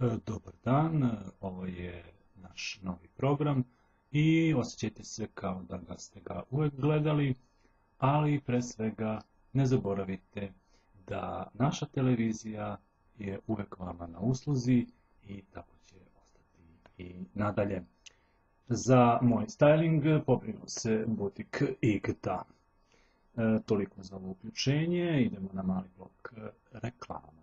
Dobar dan, ovo je naš novi program i osjećajte se kao da ste ga uvek gledali, ali pre svega ne zaboravite da naša televizija je uvek vama na usluzi i tako će ostati i nadalje. Za moj styling pobrinuo se butik Igda. Toliko za ovo uključenje, idemo na mali blok reklama.